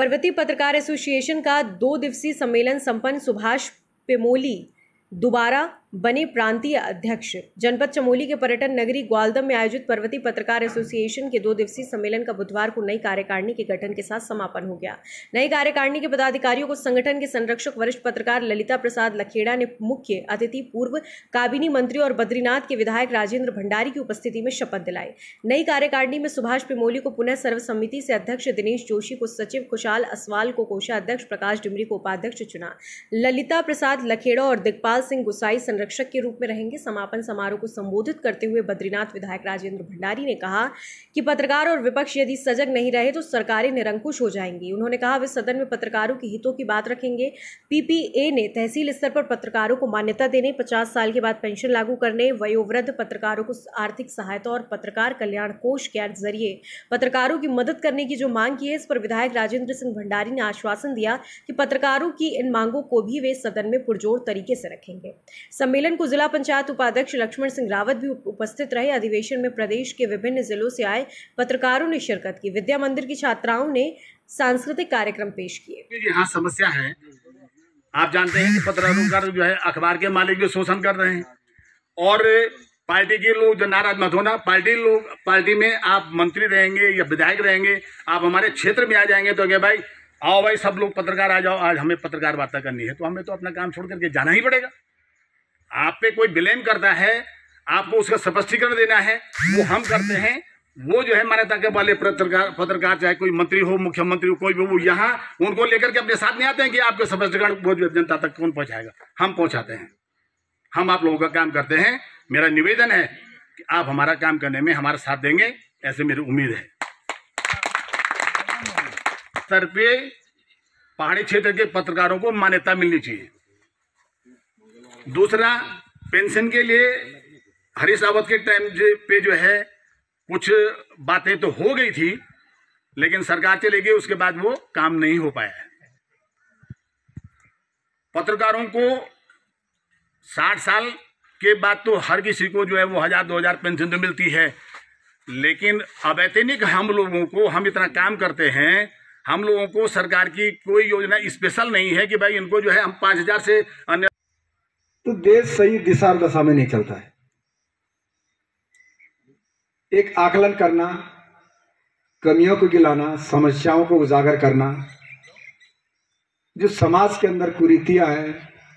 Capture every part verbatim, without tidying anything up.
पर्वतीय पत्रकार एसोसिएशन का दो दिवसीय सम्मेलन संपन्न। सुभाष पेमोली दोबारा बने प्रांतीय अध्यक्ष। जनपद चमोली के पर्यटन नगरी ग्वालदम में आयोजित पर्वतीय पत्रकार एसोसिएशन के दो दिवसीय सम्मेलन का बुधवार को नई कार्यकारिणी के गठन के साथ समापन हो गया। नई कार्यकारिणी के पदाधिकारियों को संगठन के संरक्षक वरिष्ठ पत्रकार ललिता प्रसाद लखेड़ा ने मुख्य अतिथि पूर्व काबिनी मंत्री और बद्रीनाथ के विधायक राजेंद्र भंडारी की उपस्थिति में शपथ दिलाई। नई कार्यकारिणी में सुभाष पेमोली को पुनः सर्वसम्मति से अध्यक्ष, दिनेश जोशी को सचिव, खुशहाल असवाल को कोषाध्यक्ष, प्रकाश डिमरी को उपाध्यक्ष चुना। ललिता प्रसाद लखेड़ा और दिग्पाल सिंह गुसाई संरक्षक के रूप में रहेंगे। समापन समारोह को संबोधित करते हुए बद्रीनाथ विधायक राजेंद्र भंडारी ने कहा कि पत्रकार और विपक्ष यदि सजग नहीं रहे तो सरकारें निरंकुश हो जाएंगी। उन्होंने कहा वे सदन में पत्रकारों के हितों की बात रखेंगे। पीपीए ने तहसील स्तर पर पत्रकारों को मान्यता देने, पचास साल के बाद पेंशन लागू करने, वयोवृद्ध पत्रकारों को आर्थिक सहायता और पत्रकार कल्याण कोष के जरिए पत्रकारों की मदद करने की जो मांग की है, इस पर विधायक राजेंद्र सिंह भंडारी ने आश्वासन दिया कि पत्रकारों की इन मांगों को भी वे सदन में पुरजोर तरीके से रखेंगे। सम्मेलन को जिला पंचायत उपाध्यक्ष लक्ष्मण सिंह रावत भी उपस्थित रहे। अधिवेशन में प्रदेश के विभिन्न जिलों से आए पत्रकारों ने शिरकत की। विद्या मंदिर की छात्राओं ने सांस्कृतिक कार्यक्रम पेश किए। यहाँ समस्या है, आप जानते हैं कि पत्रकारों जो है अखबार के मालिक भी शोषण कर रहे हैं और पार्टी के लोग जो नाराज मत होना, पार्टी लोग पार्टी में आप मंत्री रहेंगे या विधायक रहेंगे, आप हमारे क्षेत्र में आ जाएंगे तो क्या भाई आओ भाई सब लोग पत्रकार आ जाओ, आज हमें पत्रकार वार्ता करनी है, तो हमें तो अपना काम छोड़ करके जाना ही पड़ेगा। आप पे कोई ब्लेम करता है, आपको उसका स्पष्टीकरण देना है, वो हम करते हैं। वो जो है मान्यता के वाले पत्रकार पत्रकार चाहे कोई मंत्री हो, मुख्यमंत्री हो, कोई भी वो यहाँ उनको लेकर के अपने साथ नहीं आते हैं कि आपके स्पष्टीकरण वो जनता तक कौन पहुँचाएगा, हम पहुँचाते हैं। हम आप लोगों का काम करते हैं। मेरा निवेदन है कि आप हमारा काम करने में हमारा साथ देंगे, ऐसे मेरी उम्मीद है। स्तर पे पहाड़ी क्षेत्र के पत्रकारों को मान्यता मिलनी चाहिए। दूसरा, पेंशन के लिए हरीश रावत के टाइम पे जो है कुछ बातें तो हो गई थी, लेकिन सरकार चली गई, उसके बाद वो काम नहीं हो पाया है। पत्रकारों को साठ साल के बाद तो हर किसी को जो है वो हजार दो हजार पेंशन तो मिलती है, लेकिन अवैतनिक हम लोगों को, हम इतना काम करते हैं, हम लोगों को सरकार की कोई योजना स्पेशल नहीं है कि भाई इनको जो है हम पाँच हजार से अन्य, तो देश सही दिशा दशा में नहीं चलता है। एक आकलन करना, कमियों को गिलाना, समस्याओं को उजागर करना, जो समाज के अंदर कुरीतियां हैं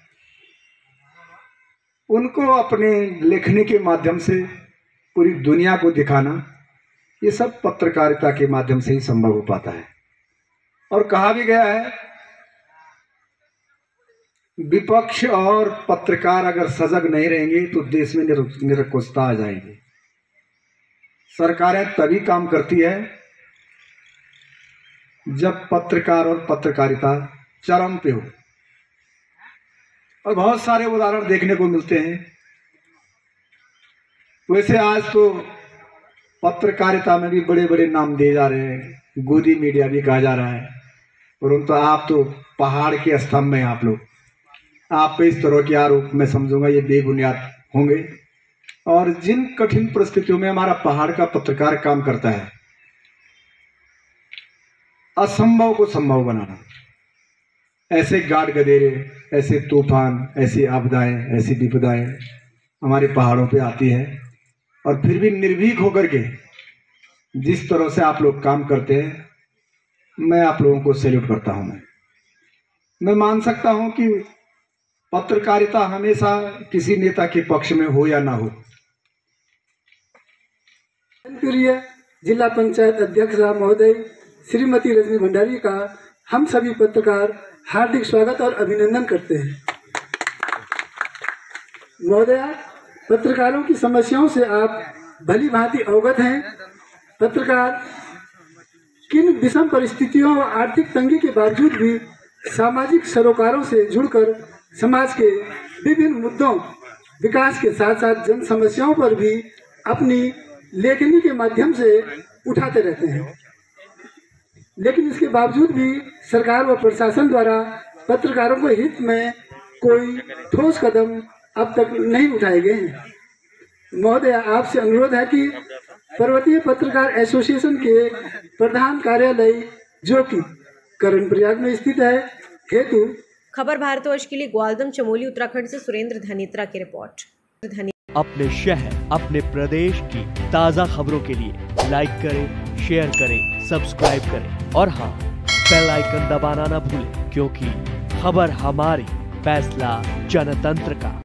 उनको अपने लेखनी के माध्यम से पूरी दुनिया को दिखाना, ये सब पत्रकारिता के माध्यम से ही संभव हो पाता है। और कहा भी गया है, विपक्ष और पत्रकार अगर सजग नहीं रहेंगे तो देश में निरंकुशता आ जाएगी। सरकारें तभी काम करती है जब पत्रकार और पत्रकारिता चरम पे हो, और बहुत सारे उदाहरण देखने को मिलते हैं। वैसे आज तो पत्रकारिता में भी बड़े बड़े नाम दिए जा रहे हैं, गोदी मीडिया भी कहा जा रहा है, परंतु तो आप तो पहाड़ के स्तंभ में आप लोग, आप पे इस तरह के आरोप मैं समझूंगा ये बेबुनियाद होंगे। और जिन कठिन परिस्थितियों में हमारा पहाड़ का पत्रकार काम करता है, असंभव को संभव बनाना, ऐसे गाढ़ गधेरे, ऐसे तूफान, ऐसी आपदाएं, ऐसी विपदाएं हमारे पहाड़ों पे आती है, और फिर भी निर्भीक होकर के जिस तरह से आप लोग काम करते हैं, मैं आप लोगों को सैल्यूट करता हूं। मैं मैं मान सकता हूं कि पत्रकारिता हमेशा किसी नेता के पक्ष में हो या ना हो। प्रिय जिला पंचायत अध्यक्ष महोदय श्रीमती रजनी भंडारी का हम सभी पत्रकार हार्दिक स्वागत और अभिनंदन करते हैं। महोदया, पत्रकारों की समस्याओं से आप भली भांति अवगत हैं। पत्रकार किन विषम परिस्थितियों और आर्थिक तंगी के बावजूद भी सामाजिक सरोकारों से जुड़कर समाज के विभिन्न मुद्दों, विकास के साथ साथ जन समस्याओं पर भी अपनी लेखनी के माध्यम से उठाते रहते हैं, लेकिन इसके बावजूद भी सरकार व प्रशासन द्वारा पत्रकारों के हित में कोई ठोस कदम अब तक नहीं उठाए गए हैं। महोदय, आपसे अनुरोध है कि पर्वतीय पत्रकार एसोसिएशन के प्रधान कार्यालय, जो कि कर्णप्रयाग में स्थित है हेतु। खबर भारतवर्ष के लिए ग्वालदम चमोली उत्तराखंड से सुरेंद्र धनीत्रा की रिपोर्ट। धनी अपने शहर अपने प्रदेश की ताज़ा खबरों के लिए लाइक करें, शेयर करें, सब्सक्राइब करें और हाँ, बेल आइकन दबाना ना भूलें, क्योंकि खबर हमारी, फैसला जनतंत्र का।